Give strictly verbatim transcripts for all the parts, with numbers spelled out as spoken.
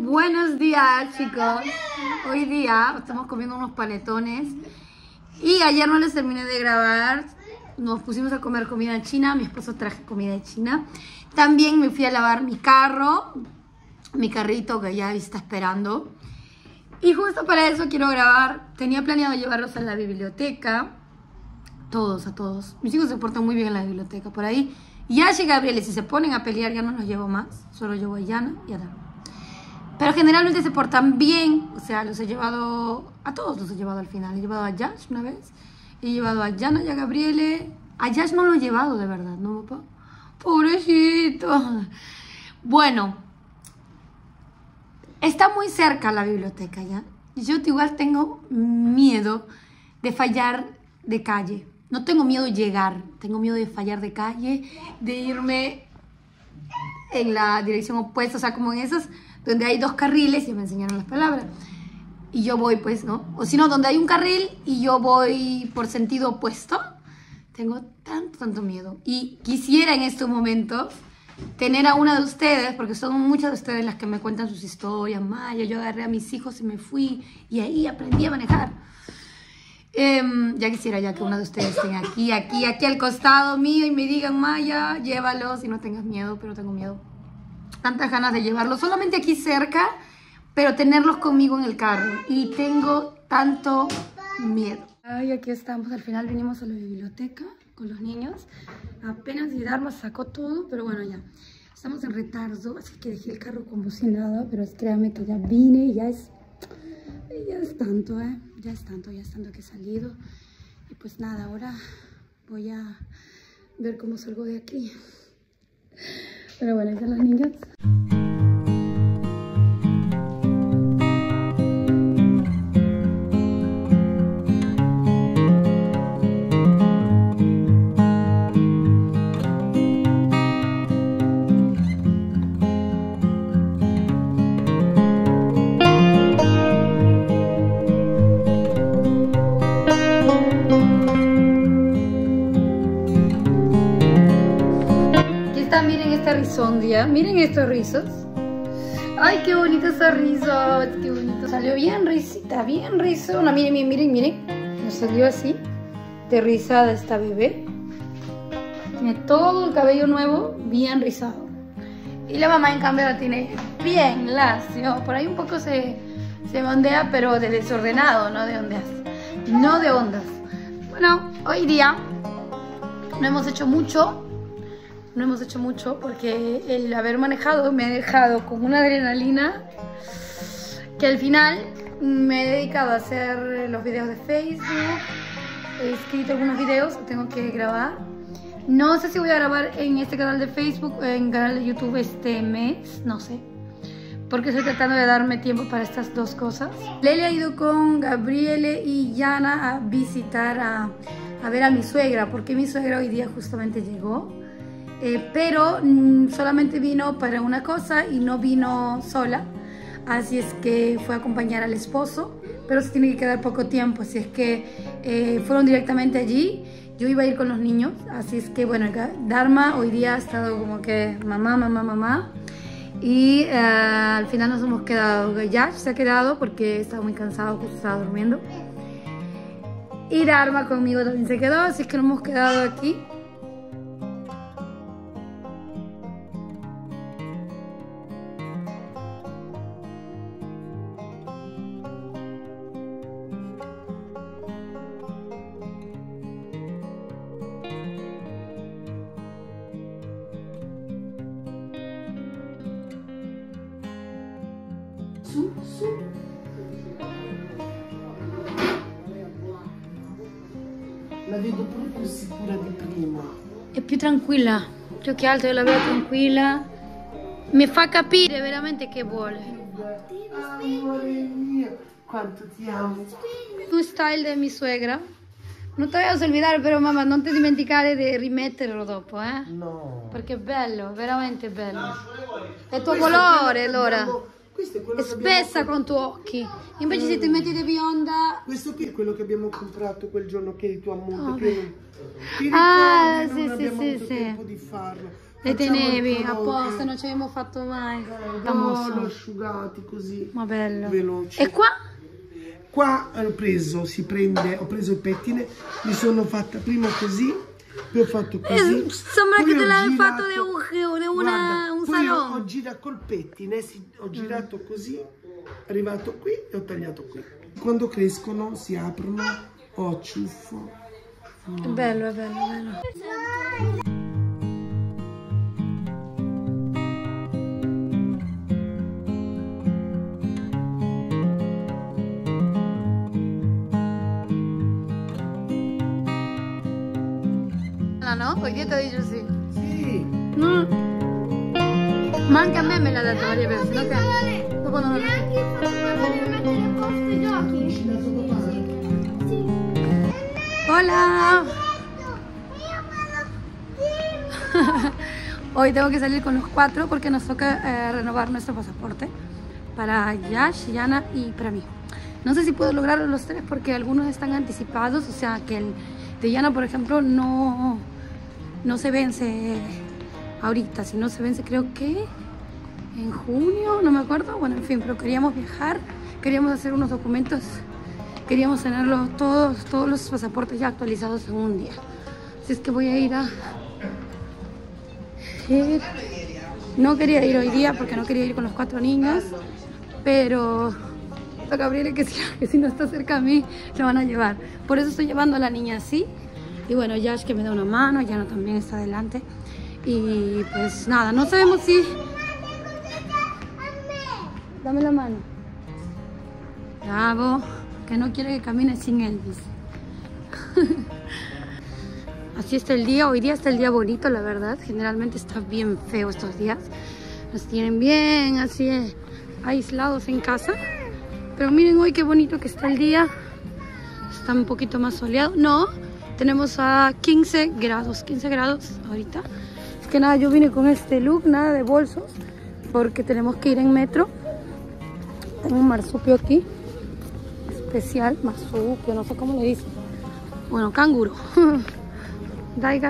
Buenos días, chicos. Hoy día estamos comiendo unos panetones y ayer no les terminé de grabar. Nos pusimos a comer comida china. Mi esposo traje comida china. También me fui a lavar mi carro, mi carrito que ya está esperando. Y justo para eso quiero grabar. Tenía planeado llevarlos a la biblioteca. Todos, a todos. Mis hijos se portan muy bien en la biblioteca. Por ahí ya llega Gabriel. Si se ponen a pelear ya no los llevo más. Solo llevo a Yana y a Dharma. Pero generalmente se portan bien. O sea, los he llevado... A todos los he llevado al final. He llevado a Yash una vez. He llevado a Yana y a Gabriele. A Yash no lo he llevado de verdad, ¿no, papá? Pobrecito. Bueno. Está muy cerca la biblioteca ya. Yo igual tengo miedo de fallar de calle. No tengo miedo de llegar. Tengo miedo de fallar de calle. De irme en la dirección opuesta. O sea, como en esas... donde hay dos carriles, y me enseñaron las palabras, y yo voy pues, ¿no? O si no, donde hay un carril y yo voy por sentido opuesto, tengo tanto, tanto miedo. Y quisiera en estos momentos tener a una de ustedes, porque son muchas de ustedes las que me cuentan sus historias. Maya, yo agarré a mis hijos y me fui, y ahí aprendí a manejar. Eh, ya quisiera ya que una de ustedes esté aquí, aquí, aquí al costado mío y me digan, Maya, llévalos y no tengas miedo, pero tengo miedo. Tantas ganas de llevarlos, solamente aquí cerca, pero tenerlos conmigo en el carro. Y tengo tanto miedo. Ay, aquí estamos, al final vinimos a la biblioteca con los niños. Apenas y Dharma sacó todo, pero bueno, ya. Estamos en retardo, así que dejé el carro como si nada, pero créanme que ya vine y ya es... Ya es tanto, ¿eh? Ya es tanto, ya es tanto que he salido. Y pues nada, ahora voy a ver cómo salgo de aquí. Pero bueno, ahí están los niños. Miren esta risondia, miren estos rizos. Ay, qué bonito esos rizos, qué bonito. Salió bien risita, bien rizona. Miren, miren, miren, miren. Nos salió así, de rizada esta bebé. Tiene todo el cabello nuevo, bien rizado. Y la mamá en cambio la tiene bien lacio. Por ahí un poco se, se ondea, pero de desordenado, no de ondas. No de ondas. Bueno, hoy día no hemos hecho mucho. No hemos hecho mucho porque el haber manejado me ha dejado con una adrenalina que al final me he dedicado a hacer los videos de Facebook. He escrito algunos videos que tengo que grabar. No sé si voy a grabar en este canal de Facebook o en canal de YouTube este mes, no sé. Porque estoy tratando de darme tiempo para estas dos cosas. Lele ha ido con Gabriele y Yana a visitar, a, a ver a mi suegra, porque mi suegra hoy día justamente llegó. Eh, pero mmm, solamente vino para una cosa y no vino sola, así es que fue a acompañar al esposo, pero se tiene que quedar poco tiempo, así es que eh, fueron directamente allí. Yo iba a ir con los niños, así es que bueno, Dharma hoy día ha estado como que mamá, mamá, mamá, y uh, al final nos hemos quedado. Yash se ha quedado porque estaba muy cansado, justo estaba durmiendo, y Dharma conmigo también se quedó, así es que nos hemos quedado aquí. Su, su. La vedo proprio più sicura di prima. È più tranquilla, più che altro io la vedo tranquilla. Mi fa capire veramente che vuole. Amore mio, quanto ti amo. Tu style de mi suegra. Non te vayas a olvidare però mamma, non ti dimenticare di rimetterlo dopo, eh? No. Perché è bello, veramente bello. È il tuo colore allora. Abbiamo... Questo è quello è che spessa abbiamo... con tuoi occhi. Invece se ti metti di bionda... Questo qui è quello che abbiamo comprato quel giorno che eri tu a Monte. Oh, che... Ti ricordi? ah, non sì, abbiamo sì, avuto sì, tempo sì. di farlo. Le tenevi apposta, non ci abbiamo fatto mai. No, asciugati così. Ma bello. Veloci. E qua? Qua ho preso, si prende, ho preso il pettine, mi sono fatta prima così, poi ho fatto così. Eh, sembra che te l'hai fatto di un, di una, guarda, un poi salone. Ho, ho girato col pettine, sì, ho girato mm. così, arrivato qui e ho tagliato qui. Quando crescono si aprono, ho ciuffo. Oh. È bello, è bello, è bello. No? Hoy día te ho dicho sí. Sì. No. Ma anche a me me l'ha detto varie volte, no? Che dopo non lo Neanche il papà deve mettere a posto i giochi. Hola. Hoy tengo que salir con los cuatro porque nos toca eh, renovar nuestro pasaporte para Yash, Yana y para mí. No sé si puedo lograrlo los tres porque algunos están anticipados, o sea que el de Yana, por ejemplo, no, no se vence ahorita, sino se vence creo que en junio, no me acuerdo. Bueno, en fin, pero queríamos viajar, queríamos hacer unos documentos, queríamos tenerlos todos, todos los pasaportes ya actualizados en un día. Así es que voy a ir a... Ir. No quería ir hoy día porque no quería ir con los cuatro niños, pero a Gabriel que si, que si no está cerca a mí lo van a llevar. Por eso estoy llevando a la niña así. Y bueno, Yash que me da una mano, Yana también está adelante. Y pues nada, no sabemos si... Dame la mano. Bravo, que no quiere que camine sin él, dice. Así está el día, hoy día está el día bonito, la verdad. Generalmente está bien feo estos días. Nos tienen bien así aislados en casa. Pero miren hoy qué bonito que está el día. Está un poquito más soleado. No, tenemos a quince grados, quince grados ahorita. Es que nada, yo vine con este look, nada de bolsos, porque tenemos que ir en metro. Tengo un marsupio aquí, especial, marsupio, no sé cómo le dicen. Bueno, canguro. Daiga.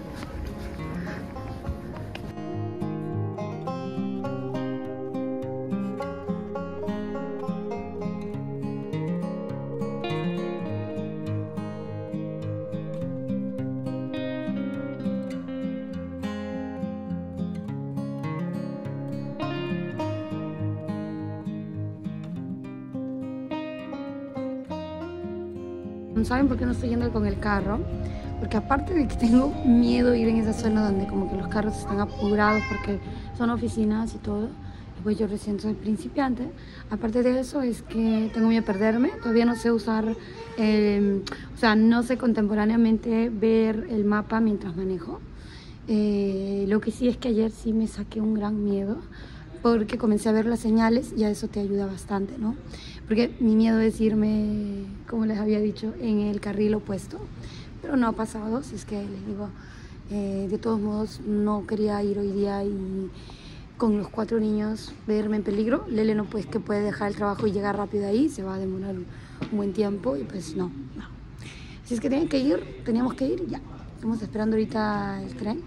¿Saben por qué no estoy yendo con el carro? Porque aparte de que tengo miedo de ir en esa zona donde como que los carros están apurados porque son oficinas y todo, y pues yo recién soy principiante. Aparte de eso es que tengo miedo a perderme. Todavía no sé usar, eh, o sea, no sé contemporáneamente ver el mapa mientras manejo. Eh, lo que sí es que ayer sí me saqué un gran miedo porque comencé a ver las señales y a eso te ayuda bastante, ¿no? Porque mi miedo es irme, como les había dicho, en el carril opuesto. Pero no ha pasado, si es que les digo, eh, de todos modos no quería ir hoy día y con los cuatro niños verme en peligro. Lele no, pues que puede dejar el trabajo y llegar rápido ahí, se va a demorar un, un buen tiempo y pues no, no. Si es que tienen que ir, teníamos que ir, ya. Estamos esperando ahorita el tren.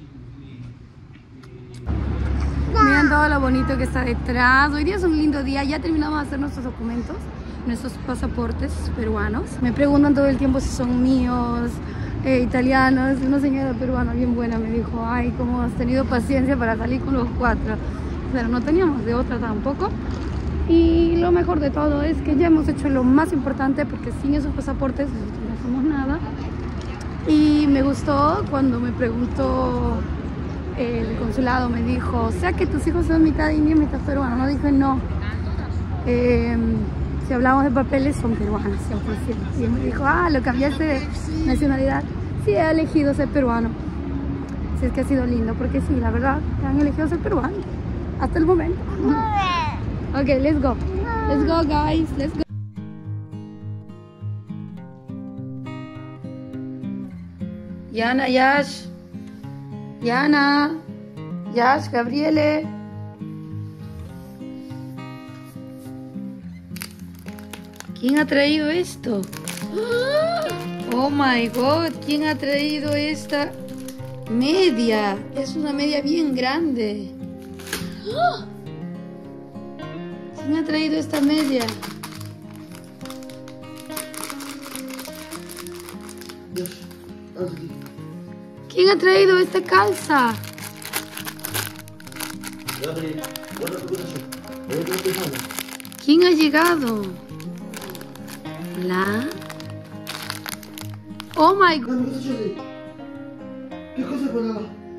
Miren todo lo bonito que está detrás. Hoy día es un lindo día, ya terminamos de hacer nuestros documentos, nuestros pasaportes peruanos. Me preguntan todo el tiempo si son míos, eh, italianos. Una señora peruana bien buena me dijo, ay, cómo has tenido paciencia para salir con los cuatro. Pero no teníamos de otra tampoco. Y lo mejor de todo es que ya hemos hecho lo más importante, porque sin esos pasaportes nosotros no hacemos nada. Y me gustó cuando me preguntó el consulado, me dijo, o sea que tus hijos son mitad indio y mitad peruano. No dije no. Eh, Si hablamos de papeles, son peruanos, cien por ciento. Y él me dijo, ah, ¿lo cambiaste de nacionalidad? Sí, he elegido ser peruano. Así es que ha sido lindo, porque sí, la verdad, han elegido ser peruano. Hasta el momento. Ok, let's go. Let's go, guys. Let's go. Yana, Yash. Yana. Yash, Gabriele. ¿Quién ha traído esto? Oh my god, ¿quién ha traído esta Media. Es una media bien grande. ¡Oh! ¿Quién me ha traído esta media? ¿Quién ha traído esta calza? ¿Quién ha llegado? ¿La? Oh my God. Che cosa è quella?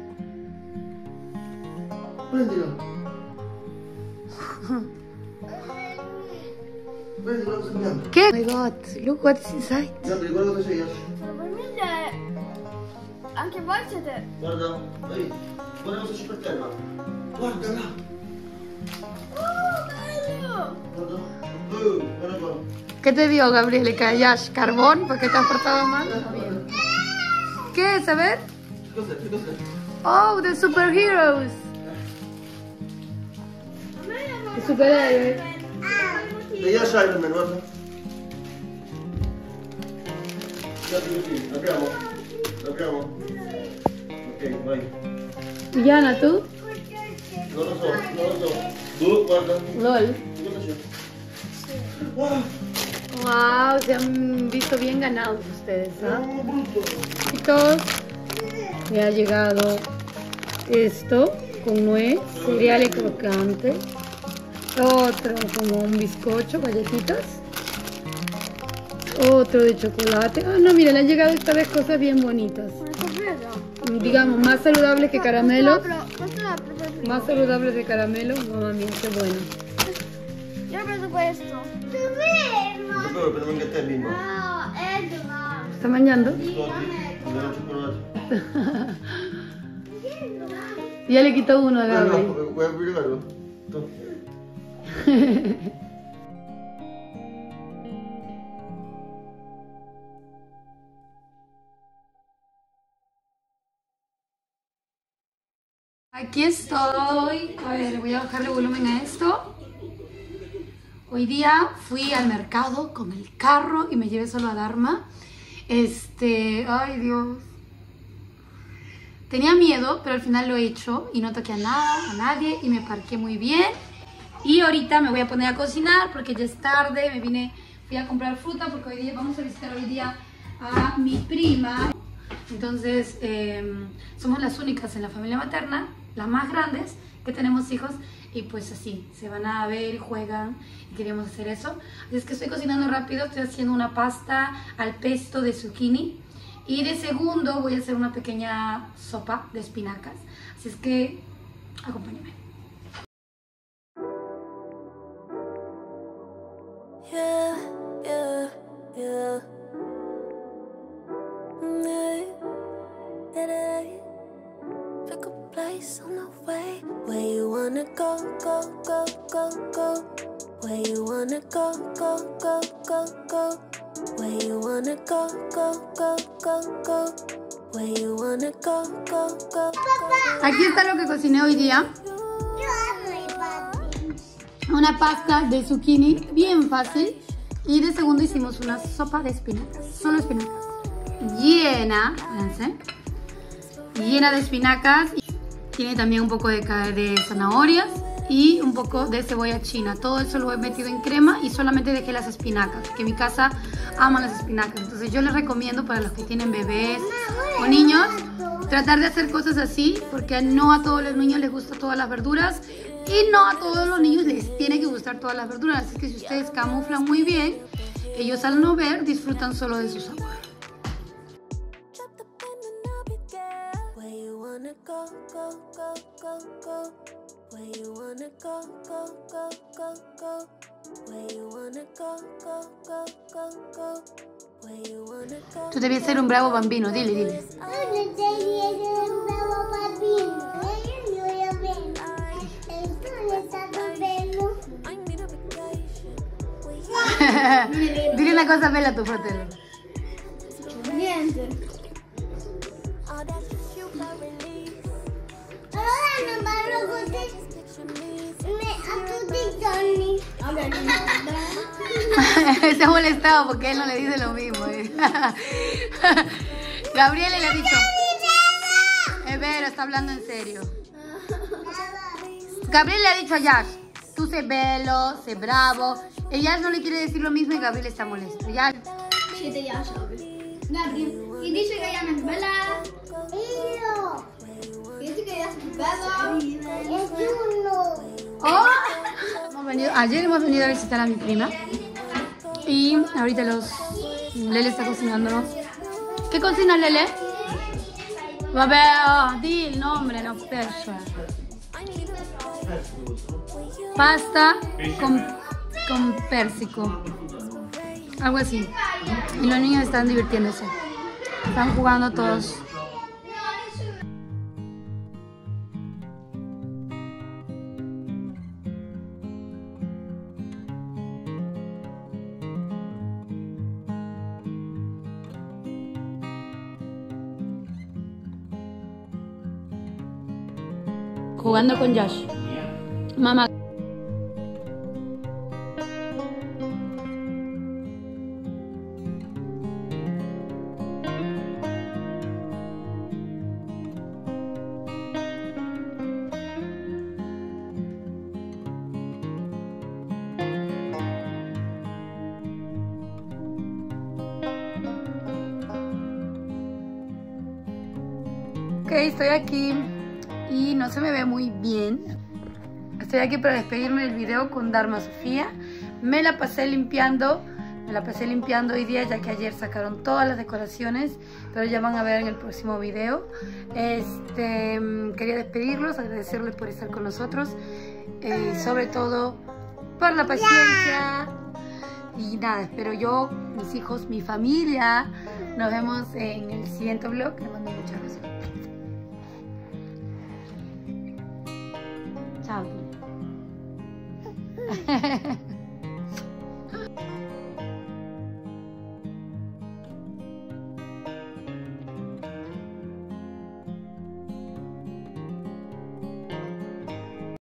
Prendila. Prendila, cosa bianca. ¿Qué? Oh my God, look what's inside. Gabri, guarda cosa c'è. Probabilmente anche voi siete... Guarda, vedi? Guarda cosa c'è per terra. Guarda là. Oh, bello! Guarda. Oh, guarda qua. ¿Qué te dio, Gabriel? ¿Yash? ¿Carbón? ¿Por qué te has portado mal? ¿Qué es? A ver. Cos'è? Che cos'è? Oh, the superheroes. The superhéroes. E io c'hai per me, guarda. Guarda qui, apriamo. Apriamo. Ok, vai. Yana, ¿tú? Non lo so, non lo so. Tu, guarda. Lol. Cosa c'è? Wow. Wow, se han visto bien ganados ustedes, ¿ah? Oh, brutto. Chicos, me ha llegado esto con nuez, cereales crocantes, otro como un bizcocho, galletitas, otro de chocolate. Ah, no, mira, le han llegado esta vez cosas bien bonitas. Digamos, más saludables que caramelos. Más saludables de caramelo. Mamma mía, qué bueno. Io ho preso questo. Davvero, per non te, bimbo. No, è domani. ¿Está mangiando? Della cioccolata. Ya le quitó uno a No, Gabriel. no, vuoi aprire? Tu. Aquí estoy. A ver, voy a bajarle volumen a esto. Hoy día fui al mercado con el carro y me llevé solo a Dharma. Este, ay Dios. Tenía miedo, pero al final lo he hecho y no toqué a nada, a nadie y me parqué muy bien. Y ahorita me voy a poner a cocinar porque ya es tarde. Me vine, fui a comprar fruta porque hoy día vamos a visitar hoy día a mi prima. Entonces, eh, somos las únicas en la familia materna, las más grandes, que tenemos hijos. Y pues así, se van a ver, juegan y queremos hacer eso. Así es que estoy cocinando rápido, estoy haciendo una pasta al pesto de zucchini. Y de segundo voy a hacer una pequeña sopa de espinacas. Así es que, acompáñame. Yeah, yeah, yeah. Pick a place on the way. Where you wanna go, go, go, go, go. Where you wanna go, go, go, go, go. Where you wanna go, go, go, go, go. Where you wanna go, go, go, go. Aquí está lo que cociné hoy día. Una pasta de zucchini, bien fácil. Y de segundo hicimos una sopa de espinacas, solo espinacas. Llena, fíjense, llena de espinacas. Tiene también un poco de, de zanahorias y un poco de cebolla china. Todo eso lo he metido en crema y solamente dejé las espinacas, que en mi casa aman las espinacas. Entonces yo les recomiendo para los que tienen bebés o niños, tratar de hacer cosas así, porque no a todos los niños les gustan todas las verduras y no a todos los niños les tiene que gustar todas las verduras. Así que si ustedes camuflan muy bien, ellos al no ver disfrutan solo de su sabor. Tú debes ser un bravo bambino, dile, dile. Dile una cosa bella a tu fratello. Niente. Allora non parlo così a tutti i giorni. Se ha molestado porque él no le dice lo mismo. Gabriele le ha dicho. Es Vero, está hablando en serio. Gabriel le ha dicho a Yash, tú sé velo, sé bravo. Y Yash no le quiere decir lo mismo y Gabriel está molesto. Yash. Siete Yash, Gabriel. Y dice que ella me vela. Y dice que ella es bella. Es uno. Oh. Hemos venido, ayer hemos venido a visitar a mi prima. Y ahorita los... Lele está cocinándonos. ¿Qué cocina Lele? Vabbè, di il nome, no pesce. Pasta con, con pérsico. Algo así. Y los niños están divirtiéndose. Están jugando todos. Jugando con Yash. Mamá. Ok, estoy aquí. Y no se me ve muy bien. Estoy aquí para despedirme del video con Dharma Sofía. Me la pasé limpiando. Me la pasé limpiando hoy día, ya que ayer sacaron todas las decoraciones. Pero ya van a ver en el próximo video. Este, quería despedirlos, agradecerles por estar con nosotros. Eh, sobre todo por la paciencia. Y nada, espero yo, mis hijos, mi familia. Nos vemos en el siguiente vlog. Les mando muchas gracias. Chao.